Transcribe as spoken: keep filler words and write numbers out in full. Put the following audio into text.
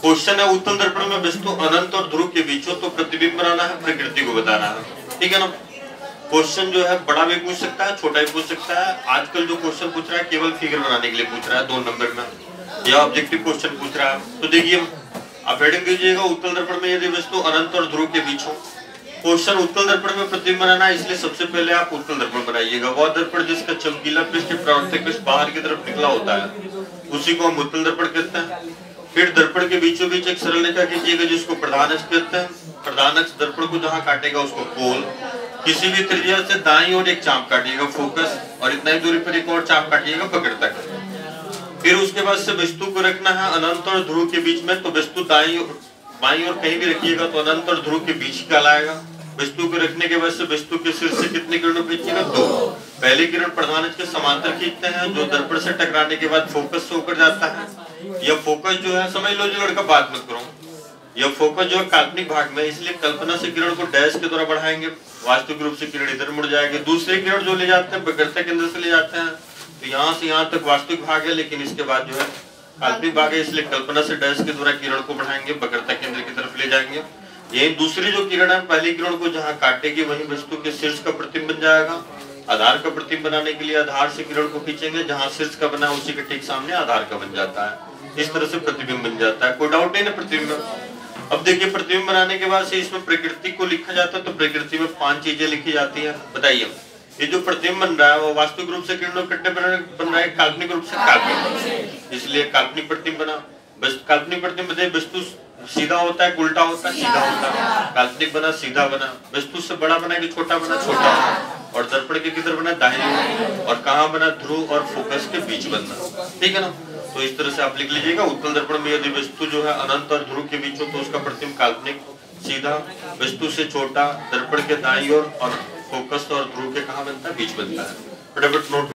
Question है उत्तल दर्पण में वस्तु अनंत और ध्रुव के बीच हो तो प्रतिबिंब बनाना है, प्रकृति को बताना है। ठीक है ना। क्वेश्चन जो है बड़ा भी पूछ सकता है, छोटा भी पूछ सकता है। आजकल जो क्वेश्चन पूछ रहा है केवल फिगर बनाने के लिए पूछ रहा है, दो नंबर में या ऑब्जेक्टिव क्वेश्चन पूछ रहा है। तो देखिए आप हेडिंग दीजिएगा उत्तल दर्पण में यदि वस्तु अनंत और ध्रुव के बीच हो। क्वेश्चन उत्तल दर्पण में प्रतिबिंब बनाना है, इसलिए सबसे पहले आप उत्तल दर्पण बनाइएगा। वह दर्पण जिसका चमकीला पृष्ठ प्रवर्तक पृष्ठ बाहर की तरफ निकला होता है उसी को हम उत्तल दर्पण कहते हैं। फिर दर्पण के बीचों बीच एक सरल रेखा खींचिएगा जिसको प्रधान अक्ष कहते हैं। प्रधान अक्ष दर्पण को जहां काटेगा उसको पोल। किसी भी त्रिज्या से दाईं ओर एक चाप काटिएगा फोकस, और इतना ही दूरी पर एक और चाप काटिएगा पकड़ तक। फिर उसके बाद से वस्तु को रखना है अनंत और ध्रुव के बीच में, तो वस्तु दाईं और बाईं ओर कहीं भी रखिएगा तो अनंत और ध्रुव के बीच कहलाएगा। वस्तु को रखने के बाद से वस्तु के सिर से कितने किरणों खींचिएगा? दो। पहले किरण प्रधान अक्ष के समांतर खींचते हैं जो दर्पण से टकराने के बाद फोकस से होकर जाता है। यह फोकस जो है समझ लो जो लड़का बात मत करो, यह फोकस जो है काल्पनिक भाग में, इसलिए कल्पना से किरण को डैश के द्वारा बढ़ाएंगे, वास्तविक रूप से किरण इधर मुड़ जाएगी। दूसरे किरण जो ले जाते हैं वक्रता केंद्र से ले जाते हैं, तो यहाँ से यहाँ तक वास्तविक भाग है, लेकिन इसके बाद जो है काल्पनिक भाग है, इसलिए कल्पना से डैश के द्वारा किरण को बढ़ाएंगे, वक्रता केंद्र की तरफ ले जाएंगे। यही दूसरी जो किरण है पहली किरण को जहाँ काटेगी वही वस्तु के शीर्ष का प्रतिबिंब बन जाएगा। आधार का प्रतिबिंब बनाने के लिए आधार से किरण को खींचेंगे, जहाँ शीर्ष का बना उसी के ठीक सामने आधार का बन जाता है। इस तरह से प्रतिबिंब बन जाता है। कोई डाउट नहीं ना प्रतिबिंब। अब देखिए प्रतिबिंब बनाने के बाद से इसमें प्रकृति को लिखा जाता है, तो प्रकृति में पांच चीजें लिखी जाती है। बताइए ये जो प्रतिबिंब बन रहा है वो वास्तविक रूप से किरणों कट्टे बन रहा है, काल्पनिक रूप से काल्पनिक, इसलिए काल्पनिक प्रतिबिंब बना। बस काल्पनिक प्रतिबिंब वस्तु सीधा होता है, उल्टा होता है, सीधा होता है। काल्पनिक बना सीधा बना, वस्तु से बड़ा बना कि छोटा बना? छोटा। और दर्पण के किधर बना? दाहिने। और कहाँ बना? ध्रुव और फोकस के बीच बनना। ठीक है ना। तो इस तरह से आप लिख लीजिएगा उत्तल दर्पण में यदि वस्तु जो है अनंत और ध्रुव के बीच हो तो उसका प्रतिबिंब काल्पनिक सीधा, वस्तु से छोटा, दर्पण के दाईं ओर, और फोकस और ध्रुव के कहाँ बनता है? बीच बनता है। फटाफट नोट